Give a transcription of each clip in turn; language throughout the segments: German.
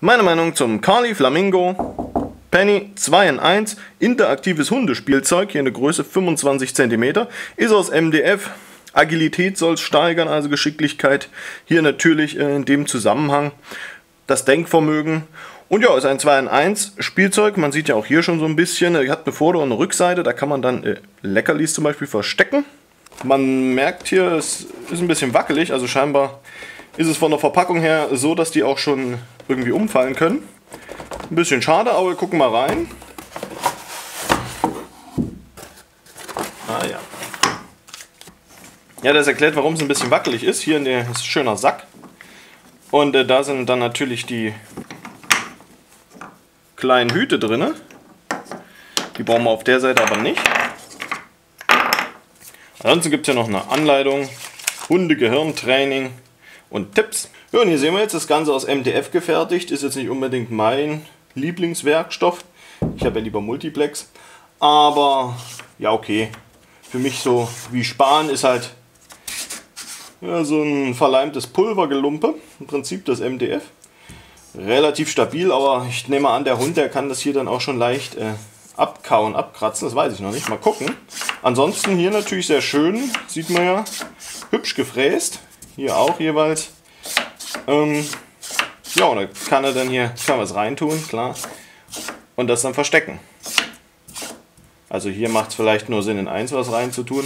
Meine Meinung zum Carli Flamingo Penny 2 in 1 interaktives Hundespielzeug, hier eine Größe 25 cm, ist aus MDF. Agilität soll es steigern, also Geschicklichkeit. Hier natürlich in dem Zusammenhang das Denkvermögen. Und ja, ist ein 2 in 1 Spielzeug. Man sieht ja auch hier schon so ein bisschen, er hat eine Vorder- und eine Rückseite, da kann man dann Leckerlis zum Beispiel verstecken. Man merkt hier, es ist ein bisschen wackelig, also scheinbar ist es von der Verpackung her so, dass die auch schon irgendwie umfallen können. Ein bisschen schade, aber wir gucken mal rein. Ah ja. Ja, das erklärt, warum es ein bisschen wackelig ist. Hier ist ein schöner Sack. Und da sind dann natürlich die kleinen Hüte drin. Die brauchen wir auf der Seite aber nicht. Ansonsten gibt es ja noch eine Anleitung, Hunde-Gehirntraining und Tipps. Ja, und hier sehen wir jetzt das Ganze aus MDF gefertigt. Ist jetzt nicht unbedingt mein Lieblingswerkstoff. Ich habe ja lieber Multiplex. Aber ja, okay. Für mich so wie Span ist halt ja, so ein verleimtes Pulvergelumpe. Im Prinzip das MDF. Relativ stabil, aber ich nehme an, der Hund, der kann das hier dann auch schon leicht abkauen, abkratzen. Das weiß ich noch nicht. Mal gucken. Ansonsten hier natürlich sehr schön. Sieht man ja. Hübsch gefräst. Hier auch jeweils. Ja, und da kann er dann hier was reintun, klar. Und das dann verstecken. Also hier macht es vielleicht nur Sinn, in eins was reinzutun.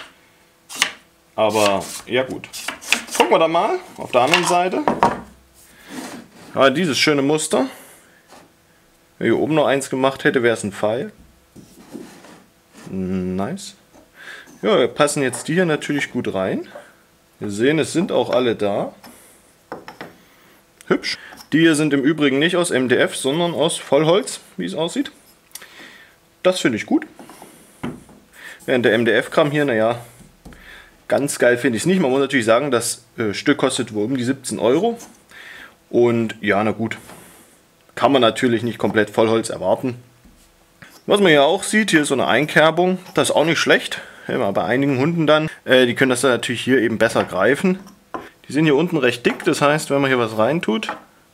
Aber ja gut. Gucken wir dann mal auf der anderen Seite. Ja, dieses schöne Muster. Wenn hier oben noch eins gemacht hätte, wäre es ein Pfeil. Nice. Ja, wir passen jetzt die hier natürlich gut rein. Wir sehen, es sind auch alle da. Hübsch. Die hier sind im Übrigen nicht aus MDF, sondern aus Vollholz, wie es aussieht. Das finde ich gut. Während der MDF-Kram hier, naja, ganz geil finde ich es nicht. Man muss natürlich sagen, das Stück kostet wohl um die 17 Euro. Und ja, na gut. Kann man natürlich nicht komplett Vollholz erwarten. Was man ja auch sieht, hier ist so eine Einkerbung. Das ist auch nicht schlecht. Ja, bei einigen Hunden dann. Die können das dann natürlich hier eben besser greifen. Die sind hier unten recht dick, das heißt, wenn man hier was reintut,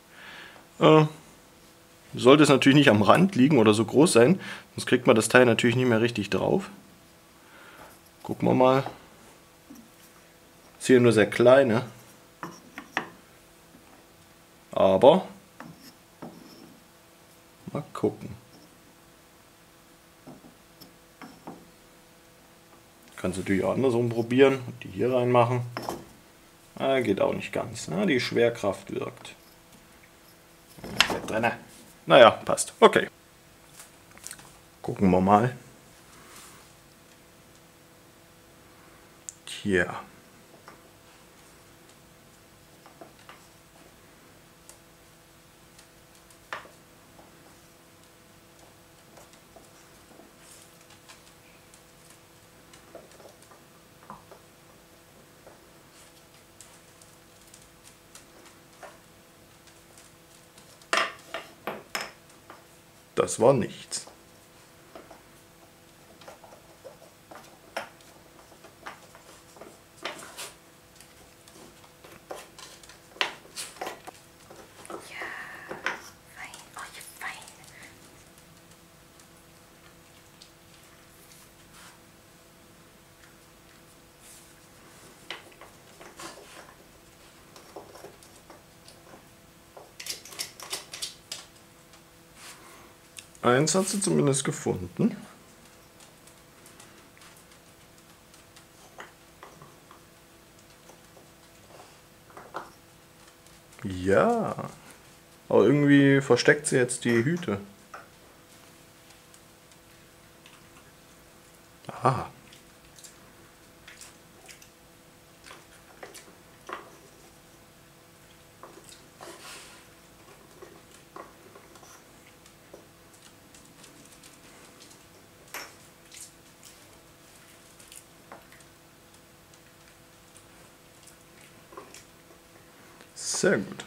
sollte es natürlich nicht am Rand liegen oder so groß sein, sonst kriegt man das Teil natürlich nicht mehr richtig drauf. Gucken wir mal. Ist hier nur sehr kleine. Aber mal gucken. Kannst du natürlich auch andersrum probieren und die hier reinmachen. Geht auch nicht ganz. Die Schwerkraft wirkt. Naja, passt. Okay. Gucken wir mal. Hier. Das war nichts. Eins hat sie zumindest gefunden. Ja, aber irgendwie versteckt sie jetzt die Hüte. Aha. Sehr gut.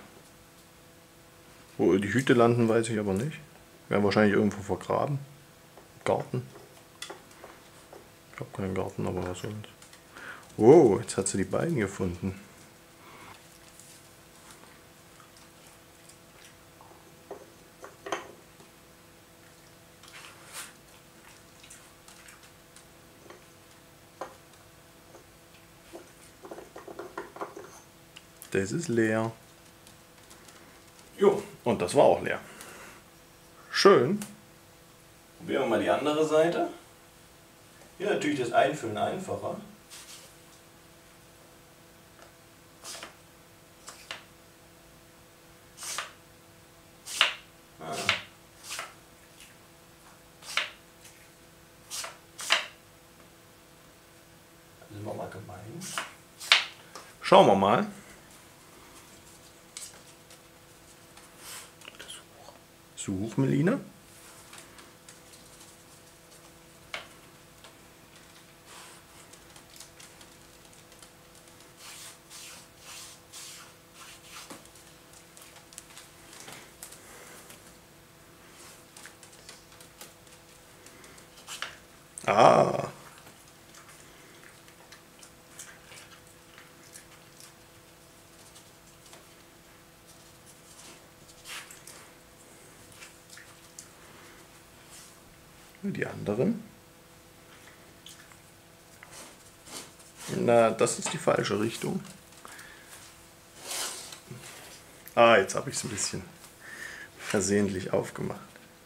Wo die Hüte landen, weiß ich aber nicht. Werden wahrscheinlich irgendwo vergraben. Garten. Ich habe keinen Garten, aber was soll's. Oh, jetzt hat sie die beiden gefunden. Das ist leer. Jo, und das war auch leer. Schön. Probieren wir mal die andere Seite. Hier natürlich das Einfüllen einfacher. Das ist mal gemein. Schauen wir mal. Such, Melina. Ah. Die anderen. Na, das ist die falsche Richtung. Ah, jetzt habe ich es ein bisschen versehentlich aufgemacht.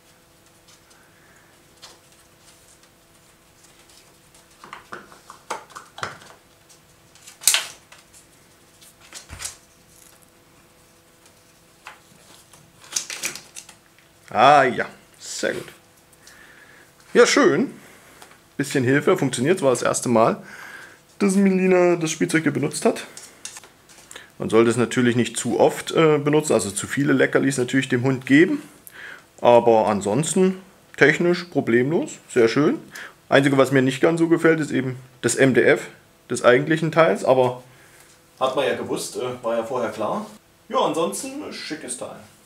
Ah ja, sehr gut. Ja, schön. Bisschen Hilfe, funktioniert. Es war das erste Mal, dass Melina das Spielzeug hier benutzt hat. Man sollte es natürlich nicht zu oft benutzen, also zu viele Leckerlis natürlich dem Hund geben. Aber ansonsten technisch problemlos, sehr schön. Einzige, was mir nicht ganz so gefällt, ist eben das MDF des eigentlichen Teils. Aber hat man ja gewusst, war ja vorher klar. Ja, ansonsten schickes Teil.